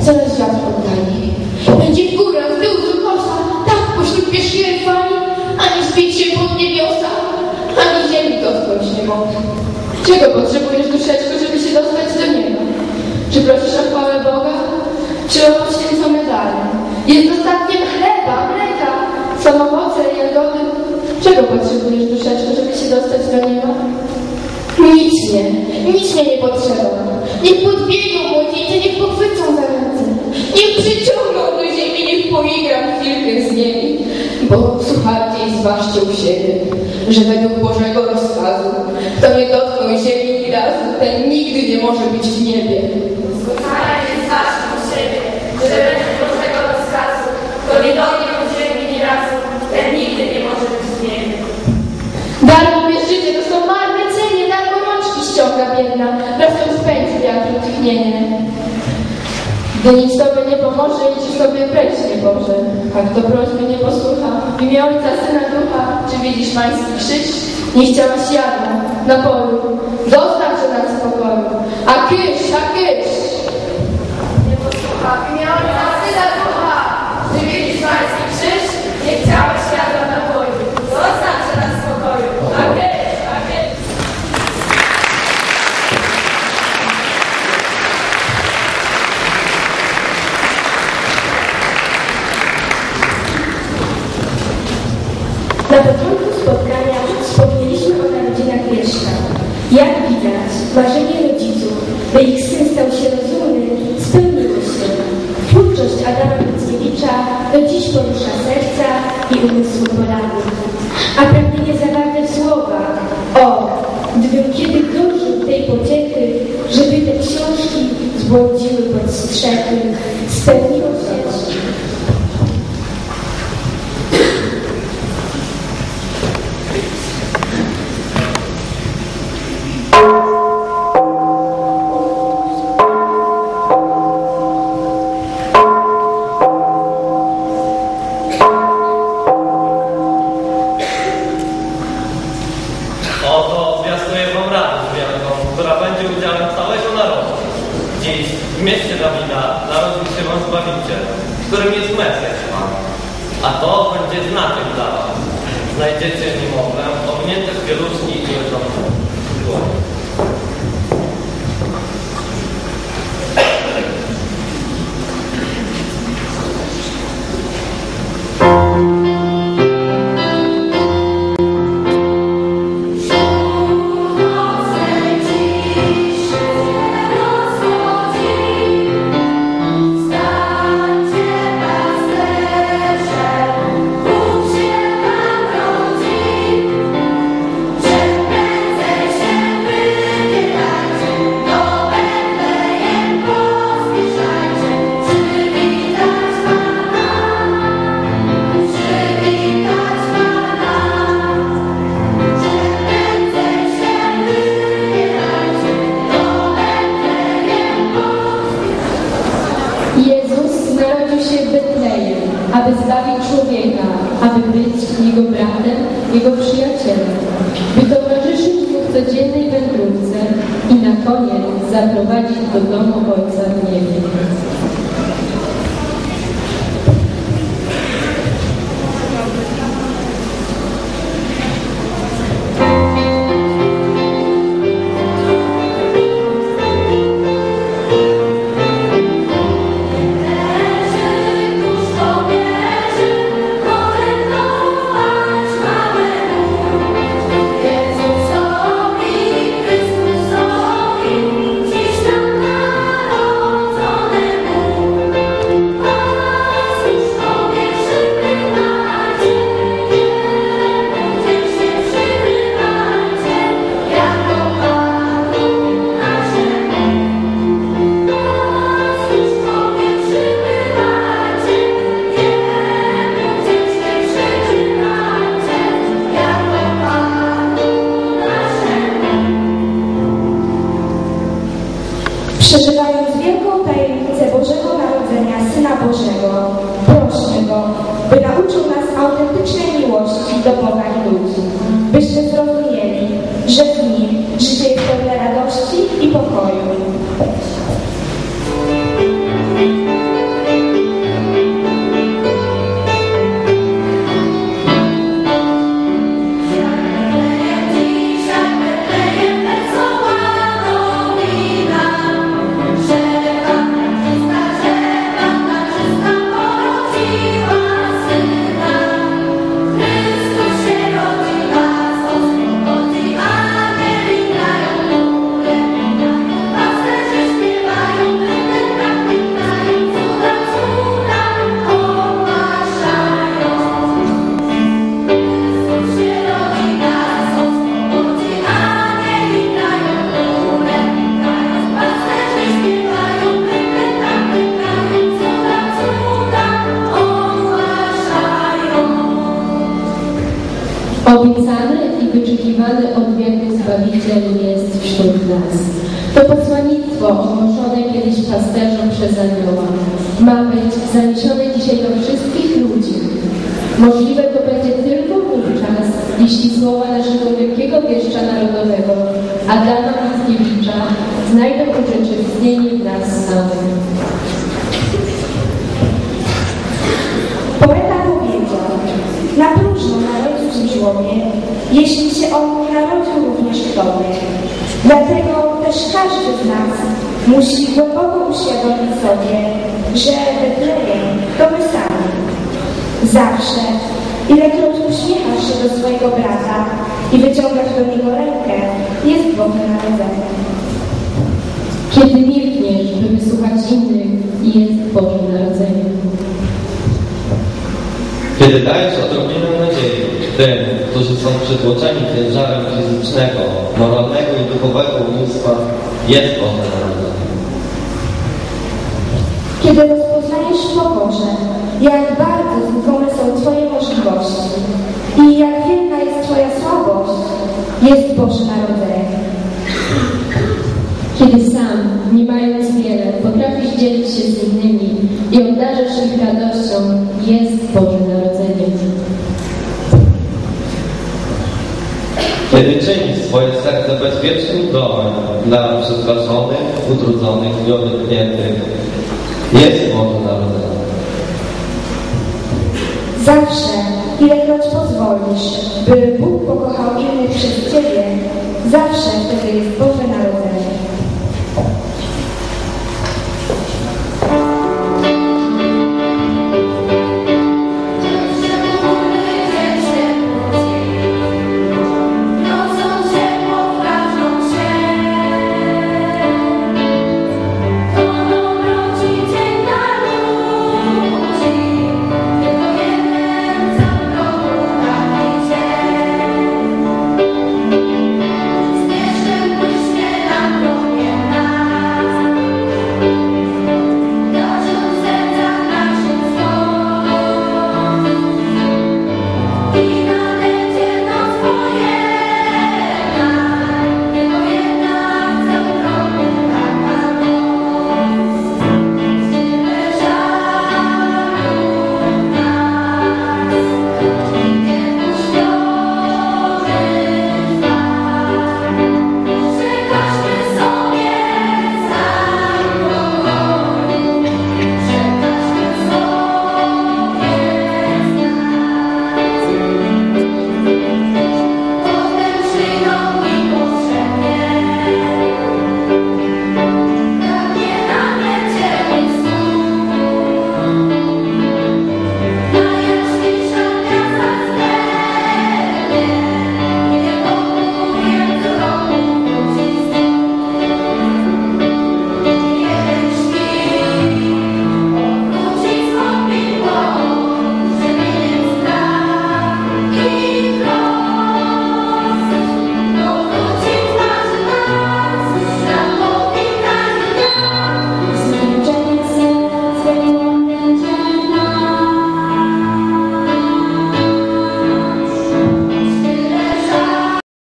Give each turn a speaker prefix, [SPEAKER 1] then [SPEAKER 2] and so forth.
[SPEAKER 1] Coraz wiatr oddali. Będzie w górę, w tył, z kosa, tak pośród pierzchliwej fali, ani zbić się pod niebiosa, ani ziemi dotknąć nie mogę. Czego potrzebujesz, duszeczko, żeby się dostać do nieba? Czy prosisz o chwałę Boga? Czy o poświęcone dary? Jest dostatkiem chleba, mleka, są owoce i jagody. Czego potrzebujesz, duszeczko, żeby się dostać do nieba? Nic mnie nie potrzeba. Niech podbiegną młodzieńcy, niech pochwycą za ręce. Niech przyciągną do ziemi, niech poigram chwilkę z nimi. Bo słuchajcie i zważcie u siebie, że według Bożego rozkazu, kto nie dotknął ziemi ni razu, ten nigdy nie może być w niebie.
[SPEAKER 2] Słuchajcie i zważcie u siebie, że według Bożego rozkazu, kto nie dotknął ziemi ni razu, ten nigdy nie może być w niebie.
[SPEAKER 1] Darmo życie, to są marne cenie, darmo rączki ściąga biedna, wraz ją spędzi wiatr tchnienie. Gdy nic tobie nie pomoże, idź sobie precz, nie Boże. A kto prośby nie posłucha, w imię Ojca, Syna, Ducha, czy widzisz pański krzyż? Nie chciałaś jadła na polu, zostaw się nad spokoju. A kysz,
[SPEAKER 2] Nie posłucha, w imię Ojca, Syna, Ducha, czy widzisz pański krzyż? Nie chciałaś jadła na polu, zostaw się nad spokoju. A kysz.
[SPEAKER 3] Na początku spotkania wspomnieliśmy o narodzinach Leszka. Jak widać, marzenie rodziców, by ich syn stał się rozumny, spełniło się. Twórczość Adama Mickiewicza do dziś porusza serca i umysły Polaków. A pragnienie zawarte w słowach: o, gdybym kiedy dożył tej pociechy, żeby te książki zbłądziły pod strzechy, spełniło się.
[SPEAKER 4] Oto zwiastuję wam radość wielką, która będzie udziałem całego narodu. Dziś w mieście Dawida narodził się wam Zbawiciel, którym jest Mesjasz Pan. A to będzie znakiem dla was. Znajdziecie niemowlę, owinięte w pieluszki i leżące w dłoni.
[SPEAKER 1] aby zbawić człowieka, aby być jego bratem, jego przyjacielem, by towarzyszyć mu w codziennej wędrówce i na koniec zaprowadzić do domu Ojca w niebie.
[SPEAKER 3] Przeżywając wielką tajemnicę Bożego Narodzenia Syna Bożego, prośmy Go, by nauczył nas autentycznej miłości do Boga i ludzi, byśmy zrozumieli, że w Nim życie jest pełne radości i pokoju. znany od wieku Zbawiciel jest wśród nas. To posłannictwo ogłoszone kiedyś pasterzom przez anioła ma być zaniesione dzisiaj do wszystkich ludzi. Możliwe to będzie tylko wówczas, jeśli słowa naszego wielkiego wieszcza narodowego Adama Mickiewicza znajdą urzeczywistnienie w nas samych.
[SPEAKER 5] Poeta powiedział: na próżno narodził się człowiek, jeśli się on nie narodził również w tobie. Dlatego też każdy z nas musi głęboko uświadomić sobie, że Betlejem to my sami. Zawsze, ilekroć uśmiechasz się do swojego brata i wyciągasz do niego rękę, jest Boże Narodzenie.
[SPEAKER 3] Kiedy milkniesz, by wysłuchać innych, jest Boże Narodzenie.
[SPEAKER 4] Kiedy dajesz odrobinę nadziei tym, którzy są przytłoczeni ciężarem fizycznego, moralnego i duchowego ubóstwa, jest Boże Narodzenie.
[SPEAKER 5] Kiedy rozpoznajesz w pokorze, jak bardzo znikome są Twoje możliwości i jak wielka jest Twoja słabość, jest Boże Narodzenie.
[SPEAKER 3] Kiedy sam, nie mając wiele, potrafisz dzielić się z innymi i obdarzasz ich radością, jest Boże Narodzenie.
[SPEAKER 4] Kiedy czynisz swoje serce bezpiecznym domem dla przestraszonych, utrudzonych i odepchniętych, jest Boże Narodzenie.
[SPEAKER 5] Zawsze, ilekroć pozwolisz, by Bóg pokochał innych przez Ciebie, zawsze wtedy jest Boże